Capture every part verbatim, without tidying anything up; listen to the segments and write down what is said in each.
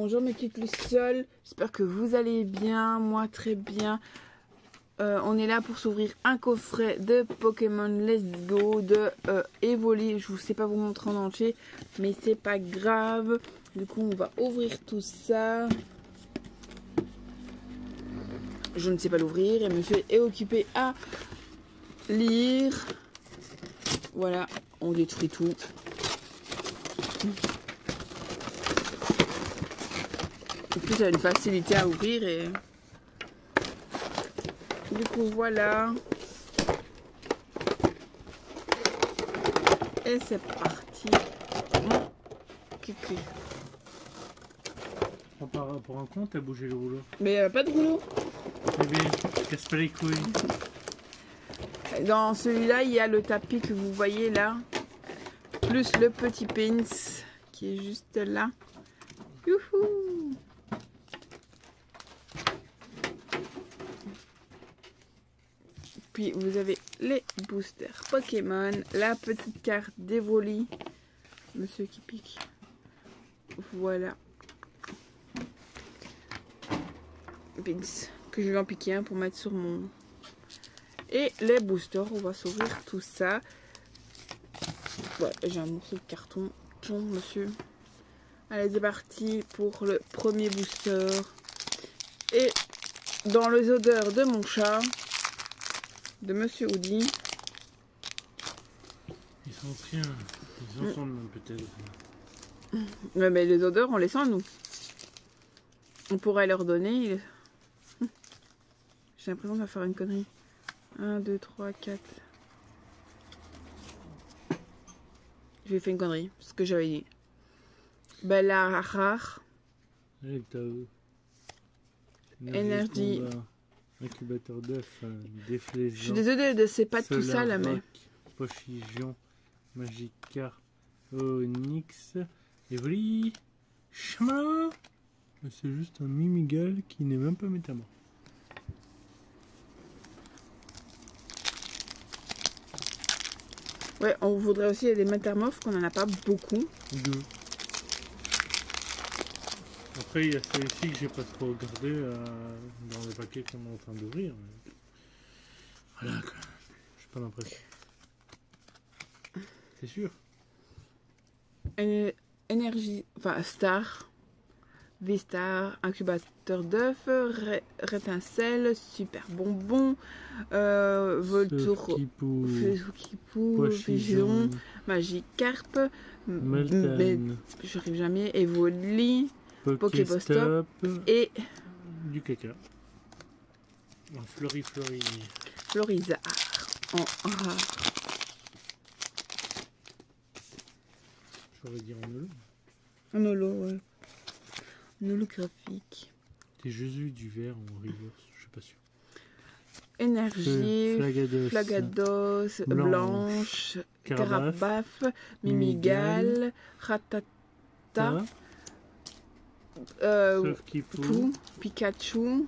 bonjour mes petites lucioles, j'espère que vous allez bien, moi très bien. Euh, on est là pour s'ouvrir un coffret de Pokémon Let's Go de euh, Evoli. Je ne sais pas vous montrer en entier, mais c'est pas grave. Du coup, on va ouvrir tout ça. Je ne sais pas l'ouvrir et monsieur est occupé à lire. Voilà, on détruit tout. En plus, il a une facilité à ouvrir et du coup, voilà. Et c'est parti. Mon kiki. Pour, pour un compte, t'as bougé le rouleau. Mais il n'y a pas de rouleau. Bébé, casse pas les couilles. Dans celui-là, il y a le tapis que vous voyez là. Plus le petit pins qui est juste là. Youhou! Puis vous avez les boosters Pokémon, la petite carte d'Evoli. Monsieur qui pique. Voilà. Pins. Que je vais en piquer un pour mettre sur mon... Et les boosters, on va s'ouvrir tout ça. Voilà, j'ai un morceau de carton. Bon, monsieur. Allez, c'est parti pour le premier booster. Et dans les odeurs de mon chat, de monsieur Woody. Ils sont rien. Ils entendent mmh. peut-être. Ouais, mais les odeurs, on les sent, nous. On pourrait leur donner. J'ai l'impression de faire une connerie. un, deux, trois, quatre. J'ai fait une connerie. Ce que j'avais dit. Bella rare. Énergie. Incubateur d'œuf. Déflaisant. Je suis désolée de c'est pas tout ça là, mais. Pochigion. Magikarp. Onyx. Evoli. Chamala. C'est juste un Mimigal qui n'est même pas métamorphe. Ouais, on voudrait aussi des métamorphes qu'on en a pas beaucoup. Deux. Après, il y a celui-ci que j'ai pas trop regardé euh, dans les paquets qu'on est en train d'ouvrir. Mais... Voilà, quoi. J'ai pas l'impression. C'est sûr. Euh, énergie, enfin Star, V-Star, incubateur d'œuf, ré, rétincelle, super bonbon, euh, Voltour, Kipou, Pigeon, Magikarp, mais j'arrive jamais, Evoli, Pokébostop et du caca. En Fleury Fleury. Florizard en rare. J'aurais dit en holo. En holo, ouais. En holographique. T'es Jésus du verre en reverse, je suis pas sûr. Énergie, Flagados, Flagados Blanche, Blanche Carabaf, Mimigal, Ratata, euh, Pou, Pikachu,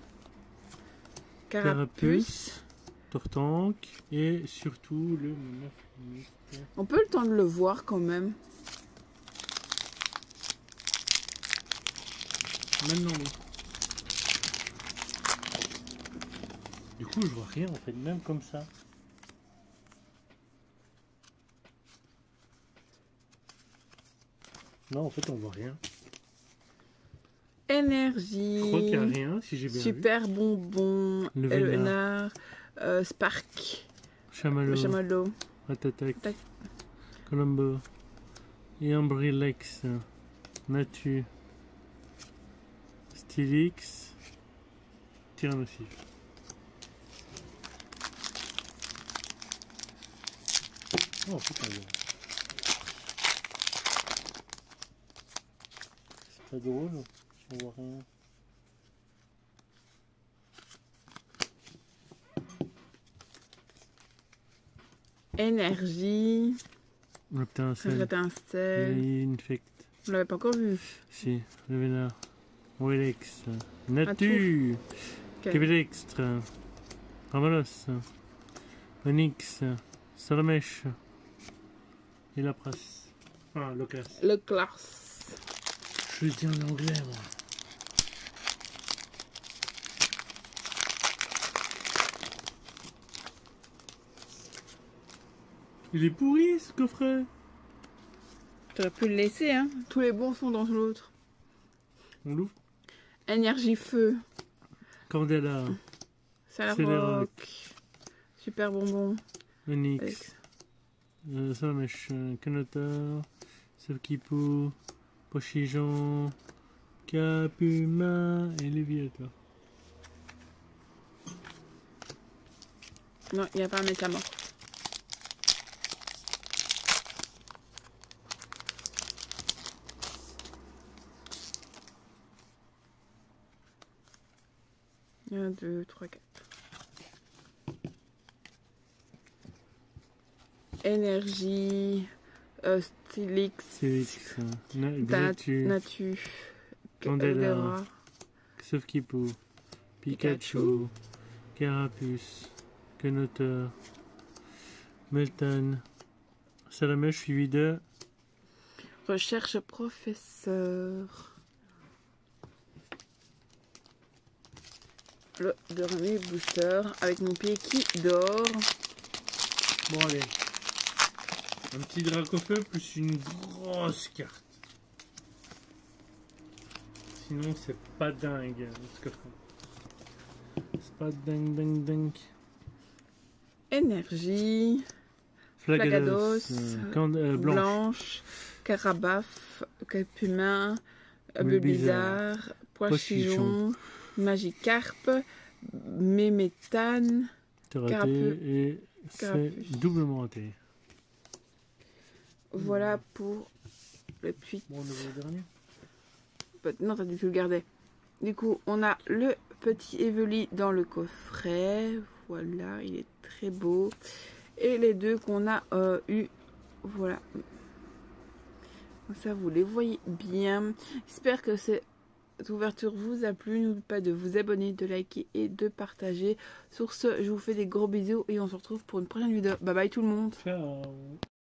Carapuce, Tortank et surtout le... On peut le temps de le voir quand même. Maintenant oui. Du coup je vois rien en fait, même comme ça. Non en fait on voit rien. Énergie. Je crois qu'il n'y a rien si j'ai bien Super vu. bonbon. Le Vénard. Euh, Spark. Chamallow. Chamallow. Ratatak. Colombo. Et Ambrilex. Natu. Stylix. Tyrannosaurus. Oh putain. C'est pas drôle. On voit rien. Énergie. Reptincelle. Infect. On l'avait pas encore vu. Si, le Vénard. Willex. Natu. Québélextre. Ramalos. Onyx. Salamèche. Et la presse. Ah, le classe. Le classe. Je le dis en anglais, moi. Il est pourri ce coffret. J'aurais pu le laisser, hein. Tous les bons sont dans l'autre. On l'ouvre. Énergie feu. Candela. Salarock. Super bonbon. Onyx. Euh, Salamèche. Canoteur. Savkipou. Pochijon. Capuma. Et Léviathan. Non, il n'y a pas un métamorphe. un, deux, trois, quatre. Énergie, euh, Stylix, Stylix, Na Natu, Natu, Candela, Savkipou, Pikachu, Carapuce, Canoteur, Meltan, Salamèche suivi de Recherche professeur. Le Dorami Booster avec mon pied qui dort. Bon allez, un petit Dracofeu plus une grosse carte. Sinon c'est pas dingue ce coffret. C'est pas dingue dingue dingue. Énergie. Flagados, Flagados, euh, Cand euh, Blanche. Blanche, Carabaf, Capumin, Bulbizarre, Poichijon, Magikarp, Méméthane, Raté et c'est doublement raté. Voilà pour le petit. Bon, le dernier. Non, t'as dû le garder. Du coup, on a le petit Evely dans le coffret. Voilà, il est très beau. Et les deux qu'on a euh, eu, voilà. Comme ça, vous les voyez bien. J'espère que cette ouverture vous a plu. N'oubliez pas de vous abonner, de liker et de partager. Sur ce, je vous fais des gros bisous et on se retrouve pour une prochaine vidéo. Bye bye tout le monde. Ciao.